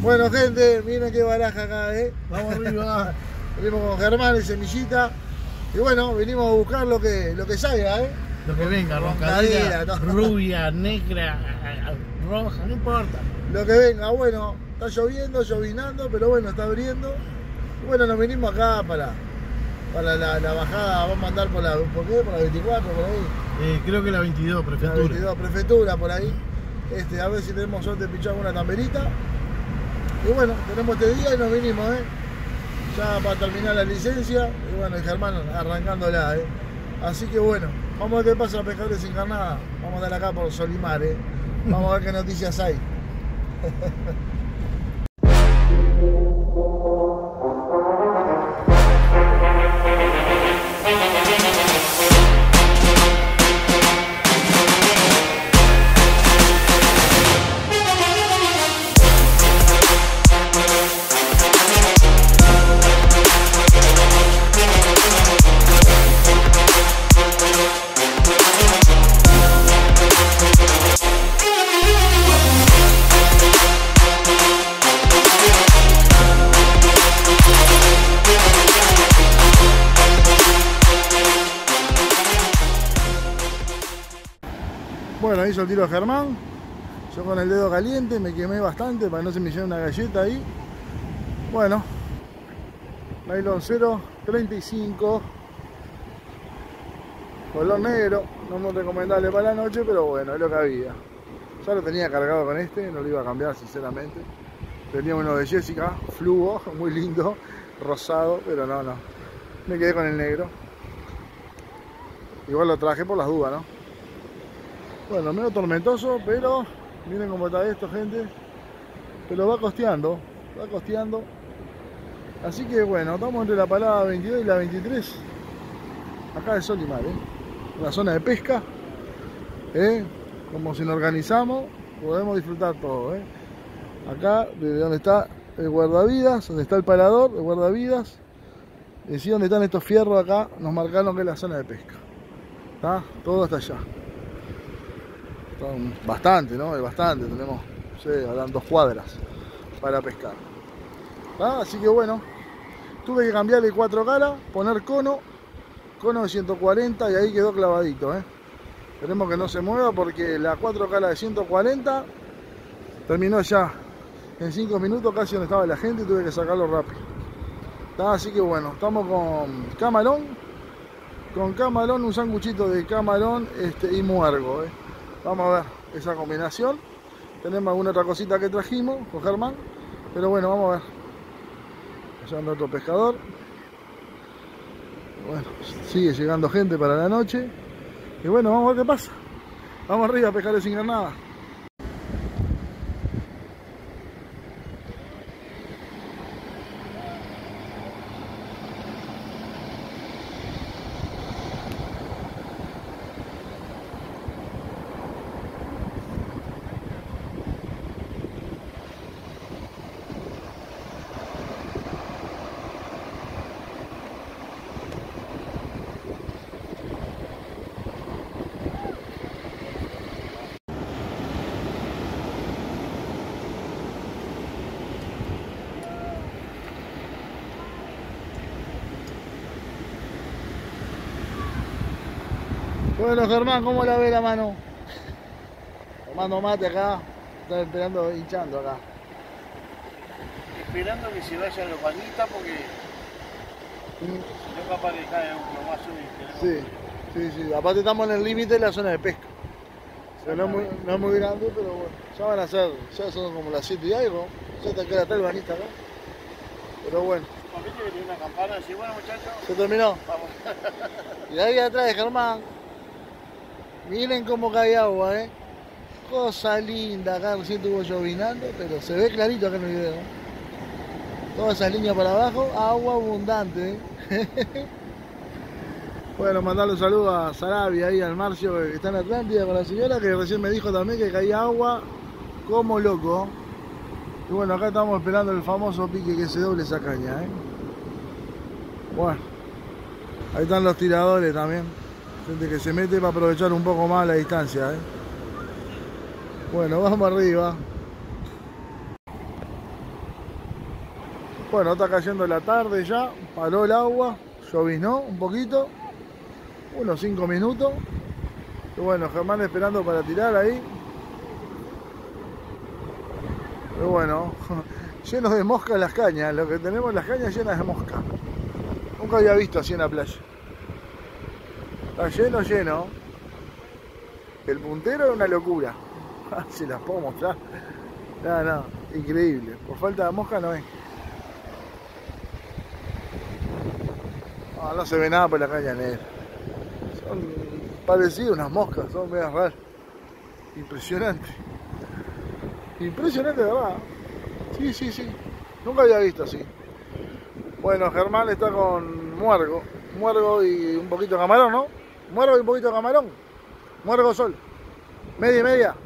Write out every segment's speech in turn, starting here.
Bueno, gente, miren qué baraja acá, Vamos arriba. Venimos con Germán y Semillita. Y bueno, venimos a buscar lo que salga, Lo que venga, roncadera, rubia, negra, roja, no importa. Lo que venga, bueno, está lloviendo, llovinando, pero bueno, está abriendo. Y bueno, nos venimos acá para la bajada, vamos a andar por la 24, por ahí. Creo que la 22, prefectura. La 22, prefectura, por ahí. A ver si tenemos suerte de pichar una tamberita. Y bueno, tenemos este día y nos vinimos, ya para terminar la licencia. Y bueno, el Germán arrancándola, Así que bueno, vamos a ver qué pasa a Pescadores Sin Carnada. Vamos a andar acá por Solimar, Vamos a ver qué noticias hay. Bueno, hizo el tiro a Germán. Yo con el dedo caliente me quemé bastante para que no se me lleve una galleta ahí. Bueno, nylon 0.35, color negro, no muy recomendable para la noche, pero bueno, es lo que había. Ya lo tenía cargado con no lo iba a cambiar sinceramente. Tenía uno de Jessica, fluo, muy lindo, rosado, pero no, me quedé con el negro. Igual lo traje por las dudas, ¿no? Bueno, medio tormentoso, pero miren cómo está esto, gente. Pero va costeando, Así que bueno, estamos entre la palada 22 y la 23. Acá de Solimar, una zona de pesca. Como si nos organizamos, podemos disfrutar todo, Acá, desde donde está el guardavidas, donde está el parador, el guardavidas. Decía donde están estos fierros acá, nos marcaron que es la zona de pesca. ¿Está? Todo hasta allá. Bastante, ¿no? Es bastante, tenemos, no sé, habrán 2 cuadras para pescar. Así que bueno, tuve que cambiarle 4 caras, poner cono de 140 y ahí quedó clavadito, Esperemos que no se mueva porque la 4 caras de 140 terminó ya en 5 minutos casi donde estaba la gente y tuve que sacarlo rápido. Así que bueno, estamos con camarón, un sanguchito de camarón y muergo, Vamos a ver esa combinación. Tenemos alguna otra cosita que trajimos con Germán. Pero bueno, vamos a ver. Allá anda otro pescador. Bueno, sigue llegando gente para la noche. Y bueno, vamos a ver qué pasa. Vamos arriba a Pescadores Sin Carnada. Bueno, Germán, ¿cómo la ve la mano? Tomando mate acá. Están esperando, hinchando acá. Esperando que se vaya la panita porque si no capaz que cae un plomazo y Sí. Aparte estamos en el límite de la zona de pesca. O sea, no es muy grande, pero bueno. Ya van a ser, ya son como las 7 y algo. Ya te queda hasta el banista acá. Pero bueno. ¿Viste que tiene una campana así? Bueno, muchachos. ¿Se terminó? Vamos. Y ahí atrás de Germán. Miren cómo cae agua, Cosa linda, acá recién estuvo llovinando, pero se ve clarito acá en el video. Todas esas líneas para abajo, agua abundante, Bueno, mandarle un saludo a Sarabia y al Marcio que está en Atlántida con la señora que recién me dijo también que caía agua como loco. Y bueno, acá estamos esperando el famoso pique que se doble esa caña, Bueno, ahí están los tiradores también. Gente que se mete para aprovechar un poco más la distancia, Bueno, vamos arriba. Bueno, está cayendo la tarde ya, paró el agua, lloviznó un poquito, unos 5 minutos. Y bueno, Germán esperando para tirar ahí. Y bueno, llenos de moscas las cañas, lo que tenemos las cañas llenas de moscas. Nunca había visto así en la playa. Está lleno, lleno. El puntero es una locura. Si las puedo mostrar. No, increíble. Por falta de mosca no es. No se ve nada por la caña negra. Son parecidas unas moscas, son medias raras. Impresionante. Impresionante, de verdad. Sí. Nunca había visto así. Bueno, Germán está con muergo. Muergo y un poquito de camarón, ¿no? Muergo y un poquito de camarón. Muergo sol. Media y media.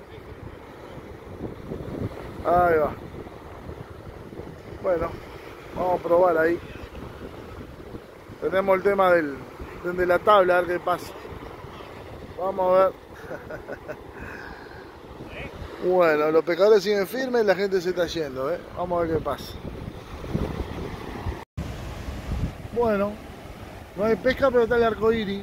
Ahí va. Bueno, vamos a probar ahí. Tenemos el tema de la tabla, a ver qué pasa. Vamos a ver. Bueno, los pescadores siguen firmes, la gente se está yendo, ¿eh? Vamos a ver qué pasa. Bueno, no hay pesca, pero está el arco iris.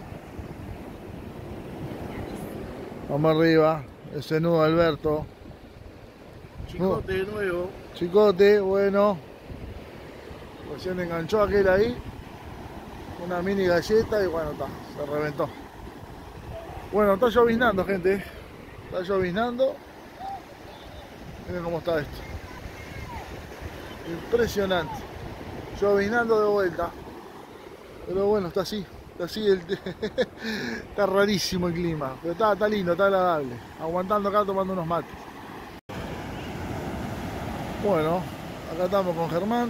Vamos arriba, ese nudo Alberto. Chicote de nuevo. Chicote, bueno. Recién enganchó aquel ahí. Una mini galleta y bueno, está, se reventó. Bueno, está lloviznando, gente. Está lloviznando. Miren cómo está esto. Impresionante. Lloviznando de vuelta. Pero bueno, está así. Está así está rarísimo el clima. Pero está lindo, está agradable. Aguantando acá tomando unos mates. Bueno, acá estamos con Germán.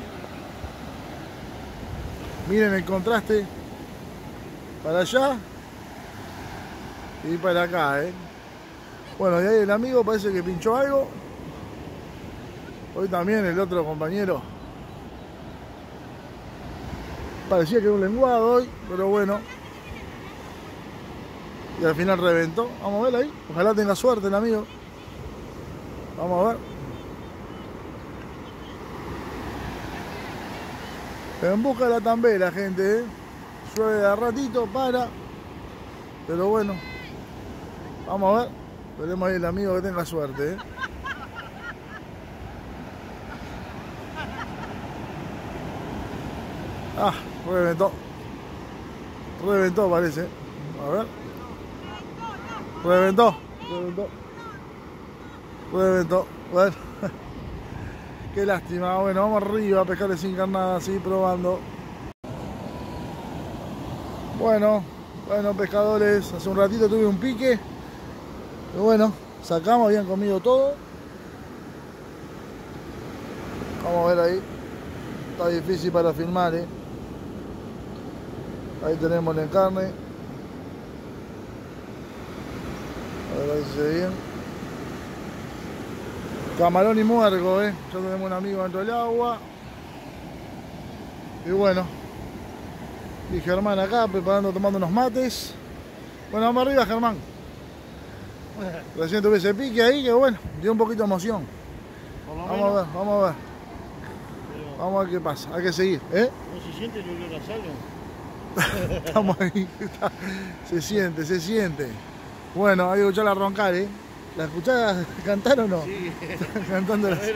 Miren el contraste. Para allá. Y para acá, Bueno, y ahí el amigo parece que pinchó algo. Hoy también el otro compañero. Parecía que era un lenguado hoy, pero bueno. Y al final reventó. Vamos a ver ahí. Ojalá tenga suerte el amigo. Vamos a ver. En busca de la tambera, gente, Llueve de a ratito, para. Pero bueno. Vamos a ver. Veremos ahí el amigo que tenga suerte, Ah, reventó. Reventó parece. A ver. Reventó. Bueno. Qué lástima. Bueno, vamos arriba a pescar sin carnada, así probando. Bueno, pescadores. Hace un ratito tuve un pique. Pero bueno, sacamos, habían comido todo. Vamos a ver ahí. Está difícil para filmar, Ahí tenemos la carne. A ver, ahí se ve bien. Camarón y muergo, Ya tenemos un amigo dentro del agua. Y bueno. Y Germán acá preparando, tomando unos mates. Bueno, vamos arriba, Germán. Recién tuve ese pique ahí que bueno, dio un poquito de emoción. Vamos a ver. Vamos a ver qué pasa, hay que seguir, ¿No se siente el olor a sal? Estamos ahí, se siente. Bueno, hay que escucharla roncar, ¿La escuchás cantar o no? Sí. Cantando las...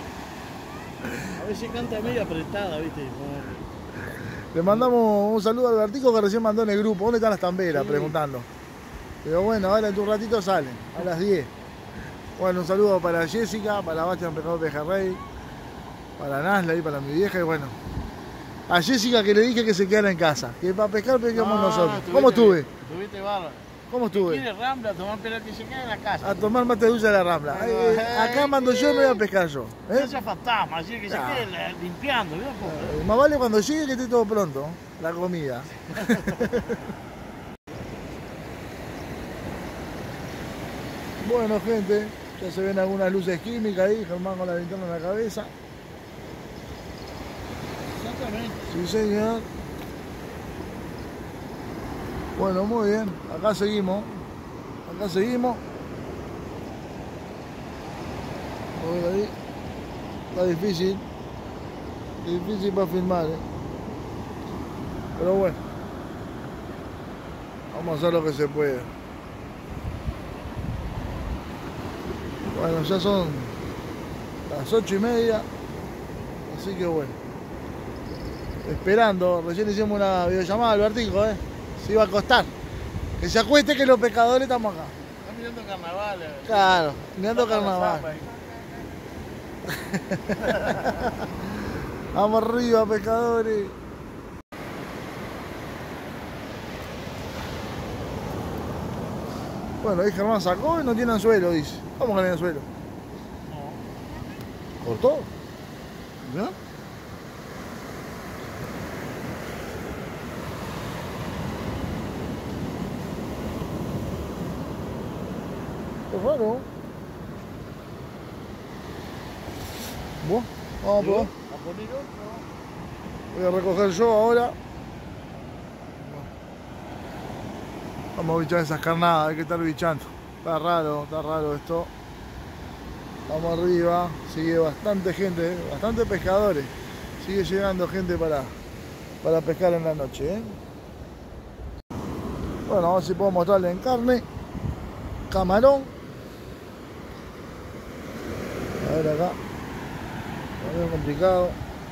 A veces canta medio apretada, ¿viste? Le mandamos un saludo al Albertico que recién mandó en el grupo. ¿Dónde están las tamberas? Sí. Preguntando. Pero bueno, ahora en un ratito salen, a las 10. Bueno, un saludo para Jessica, para Bastian Pescador Pejerrey, para Nasla y para mi vieja. Y bueno, a Jessica que le dije que se quedara en casa, que para pescar pescamos nosotros. ¿Cómo estuve? Estuviste bárbaro. ¿Cómo estuve? ¿Quiere Rambla? A tomar pero que se quede en la casa. A tomar mate dulce de la Rambla. Acá mando yo, me voy a pescar yo. Ese fantasma, así que se quede limpiando. Más vale cuando llegue que esté todo pronto, la comida. Bueno, gente, ya se ven algunas luces químicas ahí, Germán con la linterna en la cabeza. Exactamente. Sí, señor. Bueno, muy bien, acá seguimos. A ver ahí. Está difícil. difícil para filmar, pero bueno, vamos a hacer lo que se puede. Bueno, ya son las 8:30, así que bueno, esperando. Recién hicimos una videollamada al Albertico, se iba a acostar, que se acueste, que los pescadores estamos acá. Están mirando carnaval. Claro, mirando carnaval. Vamos arriba, pescadores. Bueno, ahí Germán sacó y no tiene anzuelo, dice. ¿Cómo que no hay anzuelo? No. ¿Cortó? ¿Ya? Qué raro. Bueno, vamos a probar. ¿A poner otro? Voy a recoger yo ahora. Vamos a bichar esas carnadas, hay que estar bichando. Está raro esto. Vamos arriba, sigue bastante gente, bastante pescadores. Sigue llegando gente para pescar en la noche. Bueno, vamos a ver si puedo mostrarle en carne. Camarón. A ver acá. Medio complicado.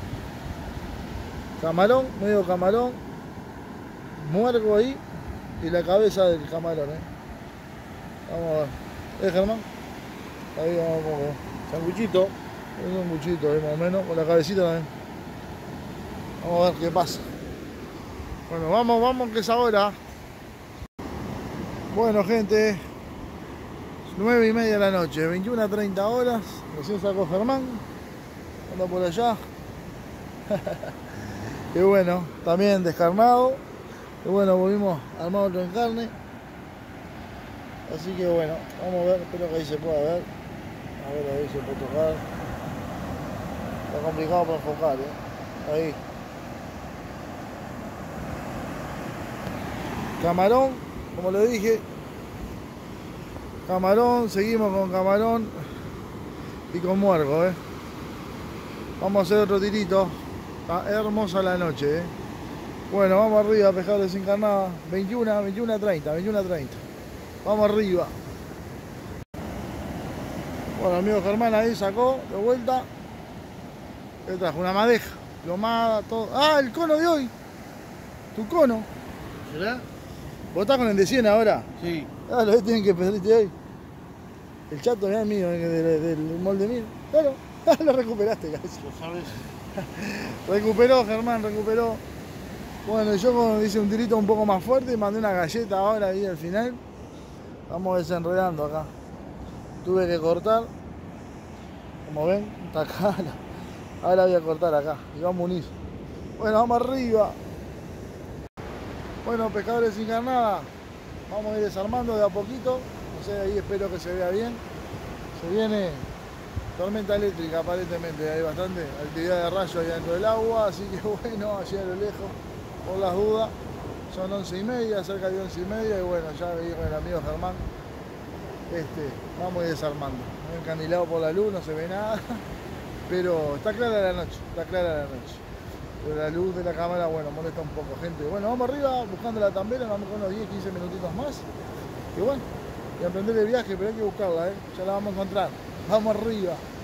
Camarón, medio camarón. Muergo ahí. Y la cabeza del camarón, Vamos a ver. Germán? Ahí vamos a ver. Sanguchito. Es un sanguchito ahí más o menos. Con la cabecita también. Vamos a ver qué pasa. Bueno, vamos que es ahora. Bueno, gente. 9:30 de la noche. 21:30 horas. Recién sacó Germán. Anda por allá. Y bueno, también descarnado. Y bueno, volvimos a armar otro en carne. Así que bueno, vamos a ver, espero que ahí se pueda ver. A ver, ahí se puede tocar. Está complicado para enfocar, Ahí. Camarón, como le dije. Camarón, seguimos con camarón y con muergo, Vamos a hacer otro tirito. Está hermosa la noche, Bueno, vamos arriba, pescadores sin carnada. 21:30. Vamos arriba. Bueno, el amigo Germán ahí sacó de vuelta. ¿Qué trajo? Una madeja, plomada, todo. ¡Ah, el cono de hoy! Tu cono. ¿Será? ¿Vos estás con el de 100 ahora? Sí. Ah, lo que tienen que pedirte hoy. El chato es mío, del molde mío. Claro, lo recuperaste casi. Lo sabes. Recuperó, Germán, recuperó. Bueno, yo hice un tirito un poco más fuerte y mandé una galleta ahora ahí al final. Vamos desenredando acá. Tuve que cortar. Como ven, está acá. Ahora voy a cortar acá y vamos a unir. Bueno, vamos arriba. Bueno, pescadores sin carnada. Vamos a ir desarmando de a poquito. No sé, ahí espero que se vea bien. Se viene tormenta eléctrica aparentemente. Hay bastante actividad de rayos ahí dentro del agua. Así que bueno, allí a lo lejos, por las dudas. Son 11:30, cerca de 11:30. Y bueno, ya veí con el amigo Germán. Vamos a ir desarmando. Encandilado por la luz, no se ve nada. Pero está clara la noche, Pero la luz de la cámara, bueno, molesta un poco, gente. Bueno, vamos arriba, buscando la tambera, vamos con unos 10-15 minutitos más. Y bueno, y a emprender el viaje, pero hay que buscarla, Ya la vamos a encontrar. Vamos arriba.